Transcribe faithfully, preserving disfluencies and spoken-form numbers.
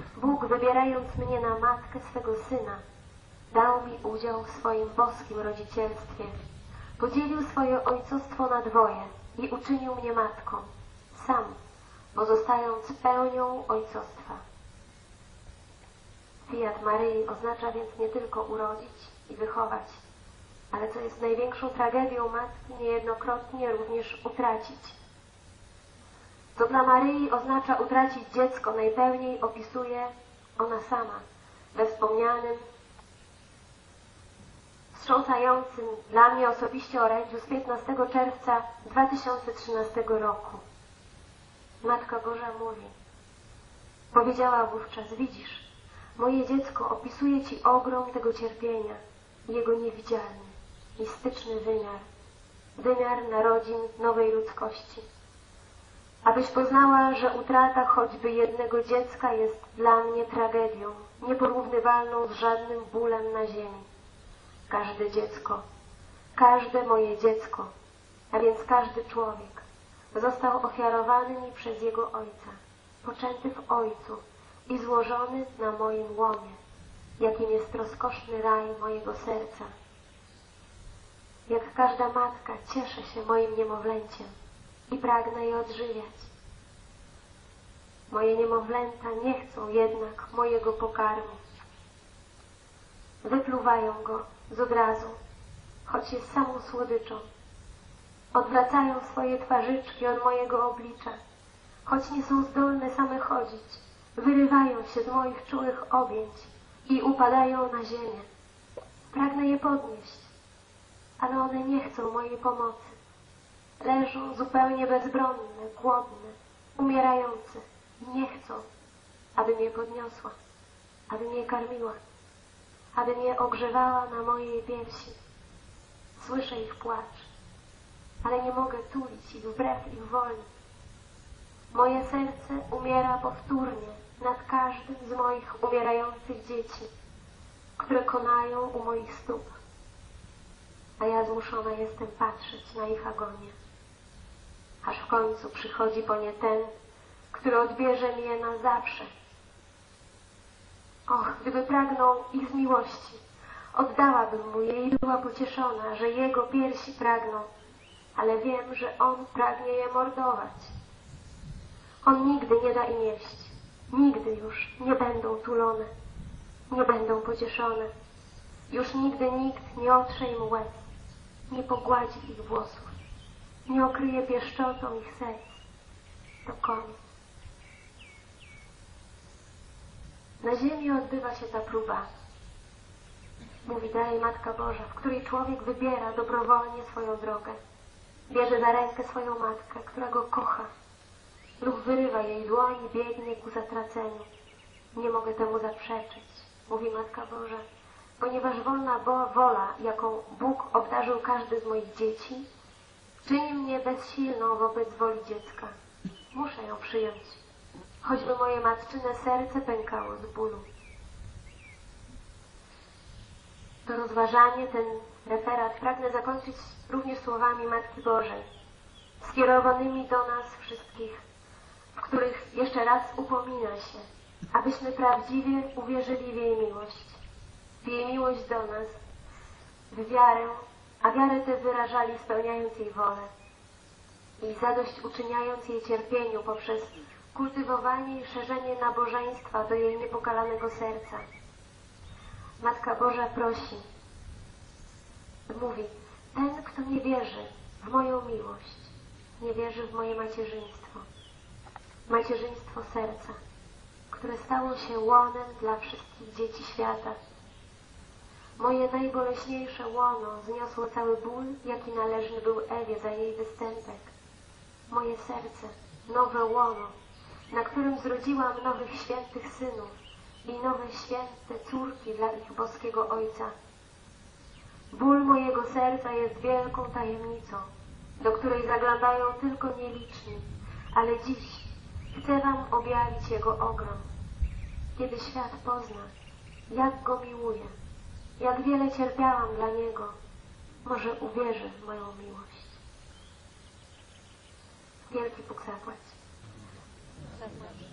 Bóg, wybierając mnie na matkę swego Syna, dał mi udział w swoim boskim rodzicielstwie. Podzielił swoje ojcostwo na dwoje i uczynił mnie matką, sam, pozostając pełnią ojcostwa. Fiat Maryi oznacza więc nie tylko urodzić i wychować, ale co jest największą tragedią matki, niejednokrotnie również utracić. Co dla Maryi oznacza utracić dziecko, najpełniej opisuje ona sama we wspomnianym, wstrząsającym dla mnie osobiście orędziu z piętnastego czerwca dwa tysiące trzynastego roku. Matka Boża mówi, powiedziała wówczas, widzisz, moje dziecko opisuje Ci ogrom tego cierpienia, jego niewidzialny, mistyczny wymiar, wymiar narodzin nowej ludzkości. Abyś poznała, że utrata choćby jednego dziecka jest dla mnie tragedią, nieporównywalną z żadnym bólem na ziemi. Każde dziecko, każde moje dziecko, a więc każdy człowiek, został ofiarowany mi przez jego Ojca, poczęty w Ojcu i złożony na moim łomie, jakim jest rozkoszny raj mojego serca. Jak każda matka cieszę się moim niemowlęciem i pragnę je odżywiać. Moje niemowlęta nie chcą jednak mojego pokarmu. Wypluwają go z odrazu, choć jest samą słodyczą. Odwracają swoje twarzyczki od mojego oblicza, choć nie są zdolne same chodzić. Wyrywają się z moich czułych objęć i upadają na ziemię. Pragnę je podnieść, ale one nie chcą mojej pomocy. Leżą zupełnie bezbronne, głodne, umierające. Nie chcą, aby mnie podniosła, aby mnie karmiła, aby mnie ogrzewała na mojej piersi. Słyszę ich płacz, ale nie mogę tulić ich wbrew ich woli. Moje serce umiera powtórnie nad każdym z moich umierających dzieci, które konają u moich stóp, a ja zmuszona jestem patrzeć na ich agonię. Aż w końcu przychodzi po nie ten, który odbierze mi je na zawsze. Och, gdyby pragnął ich z miłości, oddałabym mu je i była pocieszona, że jego piersi pragną, ale wiem, że on pragnie je mordować. On nigdy nie da im jeść, nigdy już nie będą tulone, nie będą pocieszone. Już nigdy nikt nie otrze im łez, nie pogładzi ich włosów, nie okryje pieszczotą ich serc. To koniec. Na ziemi odbywa się ta próba, mówi dalej Matka Boża, w której człowiek wybiera dobrowolnie swoją drogę. Bierze za rękę swoją matkę, która go kocha, lub wyrywa jej dłoń i biegnie ku zatraceniu. Nie mogę temu zaprzeczyć, mówi Matka Boża, ponieważ wolna bo wola, jaką Bóg obdarzył każdy z moich dzieci, czyni mnie bezsilną wobec woli dziecka. Muszę ją przyjąć, choćby moje matczyne serce pękało z bólu. To rozważanie, ten referat pragnę zakończyć również słowami Matki Bożej, skierowanymi do nas wszystkich, w których jeszcze raz upomina się, abyśmy prawdziwie uwierzyli w jej miłość, w jej miłość do nas, w wiarę, a wiarę tę wyrażali spełniając jej wolę i zadośćuczyniając jej cierpieniu poprzez kultywowanie i szerzenie nabożeństwa do jej niepokalanego serca. Matka Boża prosi, mówi, ten, kto nie wierzy w moją miłość, nie wierzy w moje macierzyństwo. Macierzyństwo serca, które stało się łonem dla wszystkich dzieci świata. Moje najboleśniejsze łono zniosło cały ból, jaki należny był Ewie za jej występek. Moje serce, nowe łono, na którym zrodziłam nowych świętych synów i nowe święte córki dla ich boskiego Ojca. Ból mojego serca jest wielką tajemnicą, do której zaglądają tylko nieliczni, ale dziś chcę wam objawić jego ogrom. Kiedy świat pozna, jak go miłuję, jak wiele cierpiałam dla niego, może uwierzy w moją miłość. Wielki Bóg zapłać.